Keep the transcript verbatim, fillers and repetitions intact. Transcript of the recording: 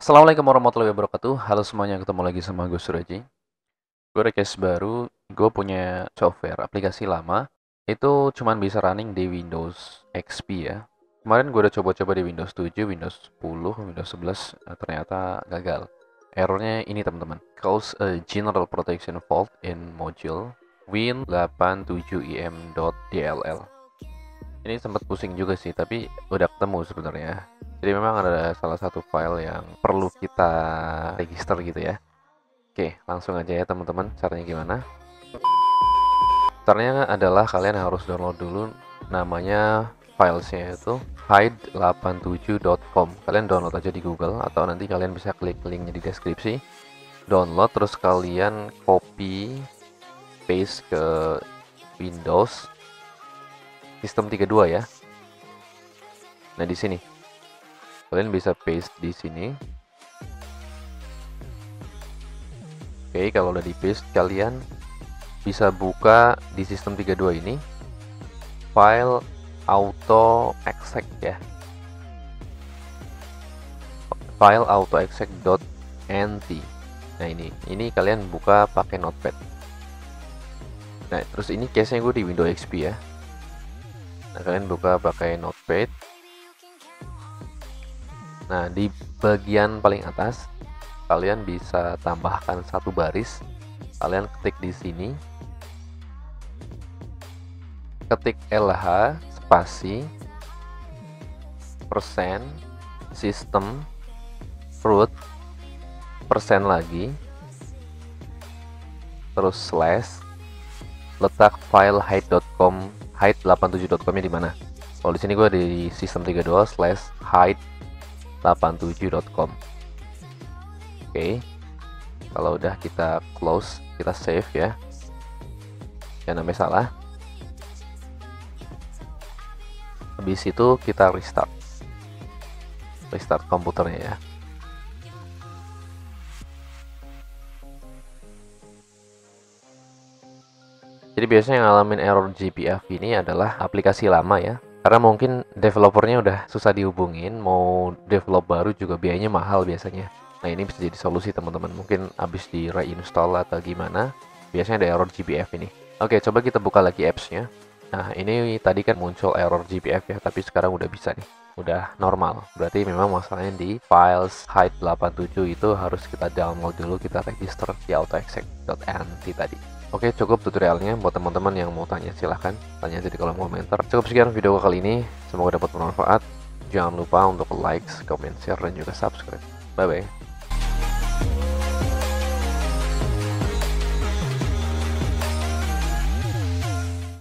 Assalamualaikum warahmatullahi wabarakatuh. Halo semuanya, ketemu lagi sama gue Suraji. Gue ada case baru, gue punya software, aplikasi lama. Itu cuman bisa running di Windows X P ya. Kemarin gue udah coba-coba di Windows tujuh, Windows sepuluh, Windows sebelas, eh, ternyata gagal. Errornya ini teman-teman. Cause a general protection fault in module win delapan tujuh i m dot d l l. Ini sempat pusing juga sih, tapi udah ketemu sebenarnya. Jadi memang ada salah satu file yang perlu kita register gitu ya. Oke, langsung aja ya teman-teman, caranya gimana? Caranya adalah kalian harus download dulu namanya filesnya itu hide delapan tujuh dot com. Kalian download aja di Google atau nanti kalian bisa klik linknya di deskripsi. Download terus kalian copy paste ke Windows sistem tiga puluh dua ya. Nah, di sini kalian bisa paste di sini. Oke, kalau udah di paste, kalian bisa buka di sistem tiga puluh dua ini file auto exec ya. File auto exec.nt. Nah, ini ini kalian buka pakai Notepad. Nah, terus ini case-nya gue di Windows X P ya. Nah, kalian buka pakai Notepad. Nah, di bagian paling atas kalian bisa tambahkan satu baris. Kalian ketik di sini, ketik lh spasi persen sistem root persen lagi, terus slash, letak file hide dot com, hide delapan tujuh dot com nya di mana? Kalau di sini gue di sistem tiga puluh dua slash hide delapan tujuh dot com. Oke, kalau udah kita close, kita save ya, jangan sampai salah. Habis itu kita restart restart komputernya ya. Jadi biasanya yang ngalamin error G P F ini adalah aplikasi lama ya, karena mungkin developernya udah susah dihubungin, mau develop baru juga biayanya mahal biasanya. Nah, ini bisa jadi solusi teman-teman, mungkin habis di reinstall atau gimana, biasanya ada error G P F ini. Oke, coba kita buka lagi apps-nya. Nah, ini tadi kan muncul error G P F ya, tapi sekarang udah bisa nih, udah normal. Berarti memang masalahnya di files hide delapan tujuh itu harus kita download dulu, kita register di autoexec.nt tadi. Oke, cukup tutorialnya. Buat teman-teman yang mau tanya, silahkan tanya aja di kolom komentar. Cukup sekian video kali ini, semoga dapat bermanfaat. Jangan lupa untuk like, comment, share, dan juga subscribe. Bye bye.